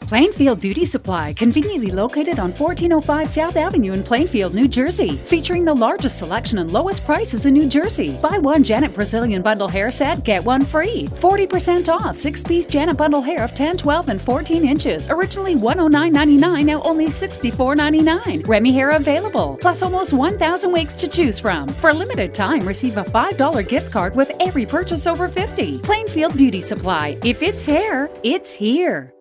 Plainfield Beauty Supply, conveniently located on 1405 South Avenue in Plainfield, New Jersey, featuring the largest selection and lowest prices in New Jersey. Buy one Janet Brazilian Bundle hair set, get one free. 40% off 6-piece Janet Bundle hair of 10, 12, and 14 inches. Originally $109.99, now only $64.99. Remy hair available, plus almost 1,000 wigs to choose from. For a limited time, receive a $5 gift card with every purchase over $50. Plainfield Beauty Supply. If it's hair, it's here.